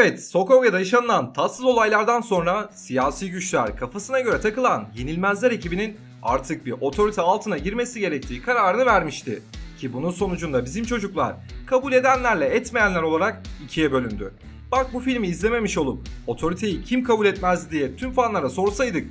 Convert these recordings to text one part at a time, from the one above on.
Evet, Sokovya'da yaşanılan tatsız olaylardan sonra siyasi güçler kafasına göre takılan Yenilmezler ekibinin artık bir otorite altına girmesi gerektiği kararını vermişti. Ki bunun sonucunda bizim çocuklar kabul edenlerle etmeyenler olarak ikiye bölündü. Bak bu filmi izlememiş olup otoriteyi kim kabul etmezdi diye tüm fanlara sorsaydık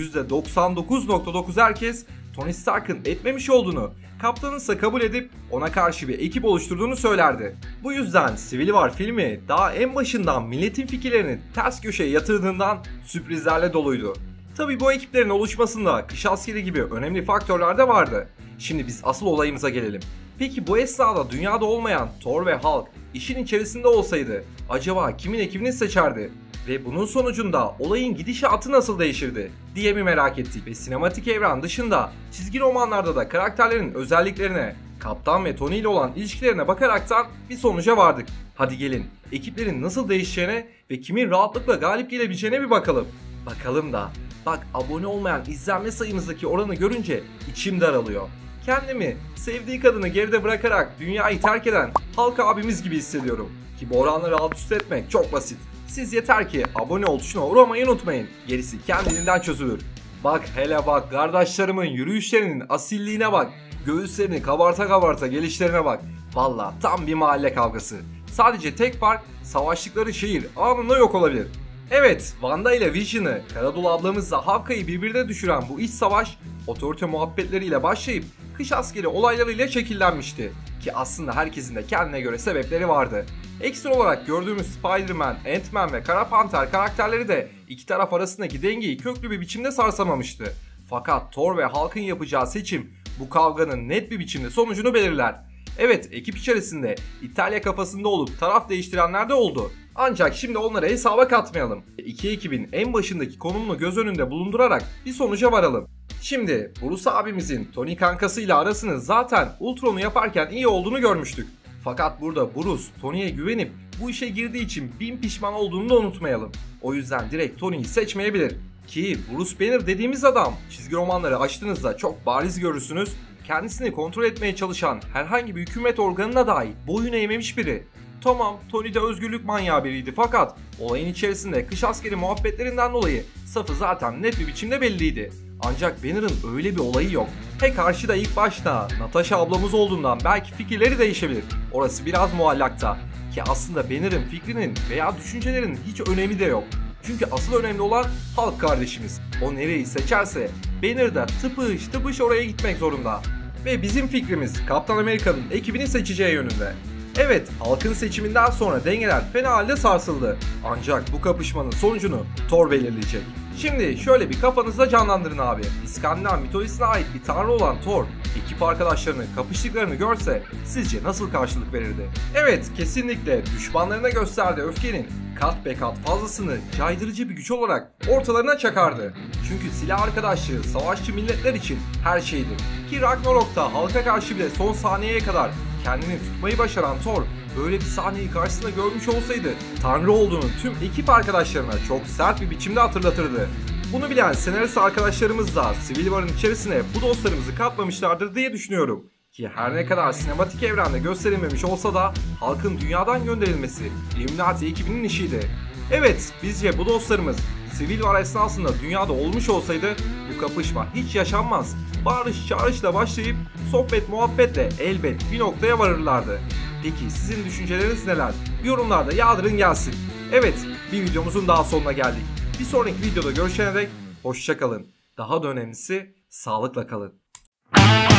%99.9 herkes Tony Stark'ın etmemiş olduğunu, kaptanın ise kabul edip ona karşı bir ekip oluşturduğunu söylerdi. Bu yüzden Civil War filmi daha en başından milletin fikirlerini ters köşeye yatırdığından sürprizlerle doluydu. Tabi bu ekiplerin oluşmasında kış askeri gibi önemli faktörler de vardı. Şimdi biz asıl olayımıza gelelim. Peki bu esnada dünyada olmayan Thor ve Hulk işin içerisinde olsaydı acaba kimin ekibini seçerdi? Ve bunun sonucunda olayın gidişatı nasıl değişirdi diye mi merak ettik ve sinematik evren dışında çizgi romanlarda da karakterlerin özelliklerine, Kaptan ve Tony ile olan ilişkilerine bakaraktan bir sonuca vardık. Hadi gelin ekiplerin nasıl değişeceğine ve kimin rahatlıkla galip gelebileceğine bir bakalım. Bakalım da bak abone olmayan izlenme sayımızdaki oranı görünce içim daralıyor. Kendimi sevdiği kadını geride bırakarak dünyayı terk eden Hulk abimiz gibi hissediyorum. Ki bu oranları alt üst etmek çok basit. Siz yeter ki abone ol tuşuna vurmayı unutmayın. Gerisi kendiliğinden çözülür. Bak hele bak kardeşlerimin yürüyüşlerinin asilliğine bak. Göğüslerini kabarta kabarta gelişlerine bak. Valla tam bir mahalle kavgası. Sadece tek fark savaştıkları şehir anında yok olabilir. Evet, Wanda ile Vision'ı, Karadolu ablamızla Hawkeye'yi birbirine düşüren bu iç savaş otorite muhabbetleriyle başlayıp kış askeri olaylarıyla şekillenmişti. Ki aslında herkesin de kendine göre sebepleri vardı. Ekstra olarak gördüğümüz Spider-Man, Ant-Man ve Kara Panter karakterleri de iki taraf arasındaki dengeyi köklü bir biçimde sarsamamıştı. Fakat Thor ve Hulk'ın yapacağı seçim bu kavganın net bir biçimde sonucunu belirler. Evet, ekip içerisinde İtalya kafasında olup taraf değiştirenler de oldu. Ancak şimdi onları hesaba katmayalım. İki ekibin en başındaki konumunu göz önünde bulundurarak bir sonuca varalım. Şimdi Bruce abimizin Tony kankasıyla arasının zaten Ultron'u yaparken iyi olduğunu görmüştük. Fakat burada Bruce Tony'ye güvenip bu işe girdiği için bin pişman olduğunu da unutmayalım. O yüzden direkt Tony'yi seçmeyebilir. Ki Bruce Banner dediğimiz adam çizgi romanları açtığınızda çok bariz görürsünüz. Kendisini kontrol etmeye çalışan herhangi bir hükümet organına dahi boyun eğmemiş biri. Tamam, Tony de özgürlük manyağı biriydi fakat olayın içerisinde kış askeri muhabbetlerinden dolayı safı zaten net bir biçimde belliydi. Ancak Banner'ın öyle bir olayı yok. He karşıda ilk başta Natasha ablamız olduğundan belki fikirleri değişebilir. Orası biraz muallakta. Ki aslında Banner'ın fikrinin veya düşüncelerinin hiç önemi de yok. Çünkü asıl önemli olan Hulk kardeşimiz. O nereyi seçerse Banner da tıpış tıpış oraya gitmek zorunda. Ve bizim fikrimiz Kaptan Amerika'nın ekibini seçeceği yönünde. Evet, Hulk'ın seçiminden sonra dengeler fena halde sarsıldı. Ancak bu kapışmanın sonucunu Thor belirleyecek. Şimdi şöyle bir kafanızda canlandırın abi. İskandinav mitolojisine ait bir tanrı olan Thor, ekip arkadaşlarını kapıştıklarını görse sizce nasıl karşılık verirdi? Evet, kesinlikle düşmanlarına gösterdiği öfkenin kat be kat fazlasını caydırıcı bir güç olarak ortalarına çakardı. Çünkü silah arkadaşlığı savaşçı milletler için her şeydir. Ki Ragnarok'ta Hulk'a karşı bile son saniyeye kadar kendini tutmayı başaran Thor böyle bir sahneyi karşısında görmüş olsaydı Tanrı olduğunu tüm ekip arkadaşlarına çok sert bir biçimde hatırlatırdı. Bunu bilen senarist arkadaşlarımız da Civil War'ın içerisine bu dostlarımızı katmamışlardır diye düşünüyorum. Ki her ne kadar sinematik evrende gösterilmemiş olsa da Hulk'ın dünyadan gönderilmesi Illuminati ekibinin işiydi. Evet, bizce bu dostlarımız Civil War esnasında dünyada olmuş olsaydı bu kapışma hiç yaşanmaz. Bağırış çağrışla başlayıp sohbet muhabbetle elbet bir noktaya varırlardı. Peki sizin düşünceleriniz neler? Yorumlarda yağdırın gelsin. Evet, bir videomuzun daha sonuna geldik. Bir sonraki videoda görüşene dek hoşça kalın. Daha da önemlisi sağlıkla kalın.